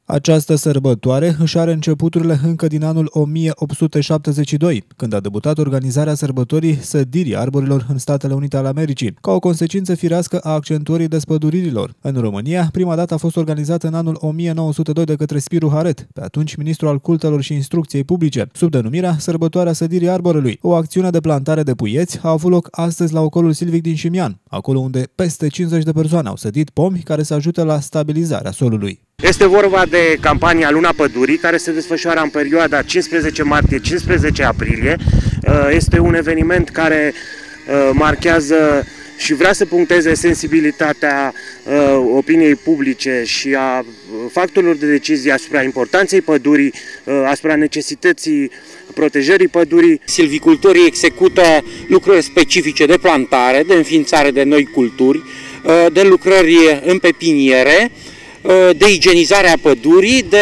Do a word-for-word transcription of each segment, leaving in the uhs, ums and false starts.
Această sărbătoare își are începuturile încă din anul o mie opt sute șaptezeci și doi, când a debutat organizarea sărbătorii sădirii arborilor în Statele Unite ale Americii, ca o consecință firească a accentuării despăduririlor. În România, prima dată a fost organizată în anul o mie nouă sute doi de către Spiru Haret, pe atunci ministru al Cultelor și Instrucției Publice, sub denumirea Sărbătoarea Sădirii Arborelui. O acțiune de plantare de puieți a avut loc astăzi la Ocolul Silvic din Șimian, acolo unde peste cincizeci de persoane au sădit pomi care să ajute la stabilizarea solului. Este vorba de campania Luna Pădurii, care se desfășoară în perioada cincisprezece martie - cincisprezece aprilie. Este un eveniment care marchează și vrea să puncteze sensibilitatea opiniei publice și a factorilor de decizie asupra importanței pădurii, asupra necesității protejării pădurii. Silvicultorii execută lucrări specifice de plantare, de înființare de noi culturi, de lucrări în pepiniere, de igienizare a pădurii, de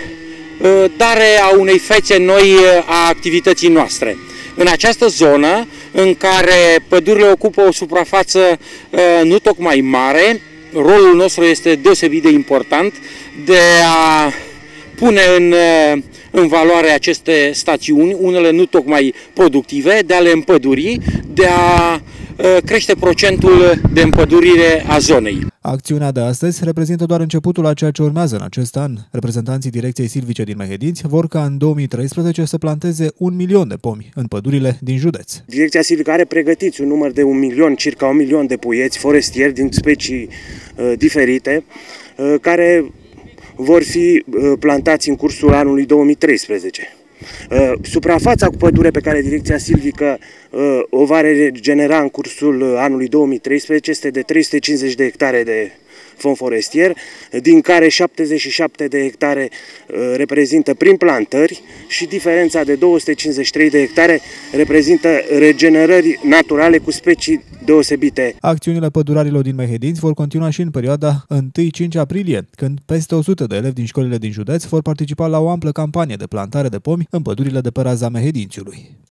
dare a unei fețe noi a activității noastre. În această zonă, în care pădurile ocupă o suprafață nu tocmai mare, rolul nostru este deosebit de important de a pune în, în valoare aceste stațiuni, unele nu tocmai productive, de a le împăduri, de a crește procentul de împădurire a zonei. Acțiunea de astăzi reprezintă doar începutul a ceea ce urmează în acest an. Reprezentanții Direcției Silvice din Mehedinți vor ca în două mii treisprezece să planteze un milion de pomi în pădurile din județ. Direcția Silvică are pregătiți un număr de un milion, circa un milion de puieți forestieri din specii uh, diferite, uh, care vor fi uh, plantați în cursul anului două mii treisprezece. Uh, suprafața cu pădure pe care Direcția Silvică uh, o va regenera în cursul anului două mii treisprezece este de trei sute cincizeci de hectare de fond forestier, din care șaptezeci și șapte de hectare uh, reprezintă prin plantări și diferența de două sute cincizeci și trei de hectare reprezintă regenerări naturale cu specii deosebite. Acțiunile pădurarilor din Mehedinți vor continua și în perioada întâi - cinci aprilie, când peste o sută de elevi din școlile din județ vor participa la o amplă campanie de plantare de pomi în pădurile de pe raza Mehedințiului.